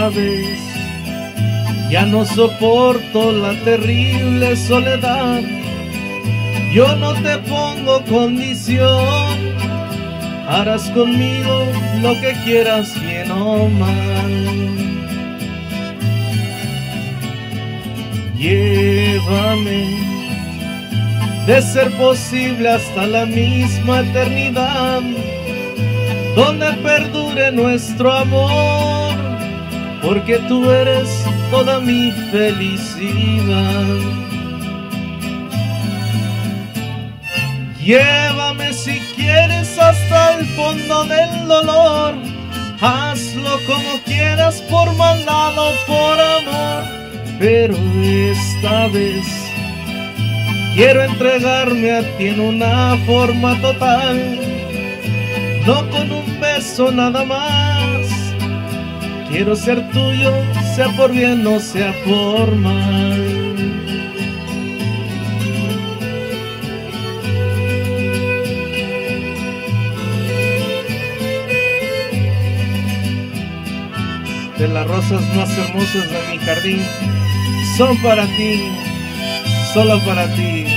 esta vez ya no soporto la terrible soledad. Yo no te pongo condición, harás conmigo lo que quieras, bien o mal. Llévame, de ser posible, hasta la misma eternidad, donde perdure nuestro amor, porque tú eres toda mi felicidad. Llévame si quieres hasta el fondo del dolor, hazlo como quieras, por maldad o por amor, pero esta vez quiero entregarme a ti en una forma total, no con un beso nada más. Quiero ser tuyo, sea por bien o sea por mal. De las rosas más hermosas de mi jardín son para ti, solo para ti.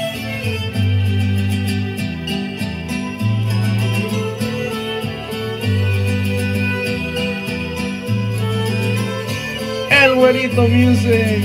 El Güerito Music.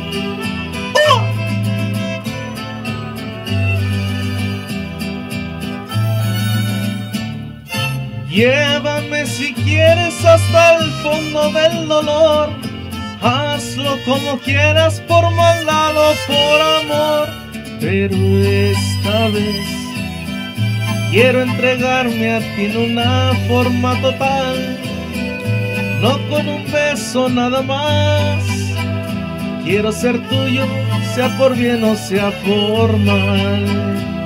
Llévame si quieres hasta el fondo del dolor, hazlo como quieras, por maldad o por amor, pero esta vez quiero entregarme a ti en una forma total, no con un beso nada más. Quiero ser tuyo, sea por bien o sea por mal.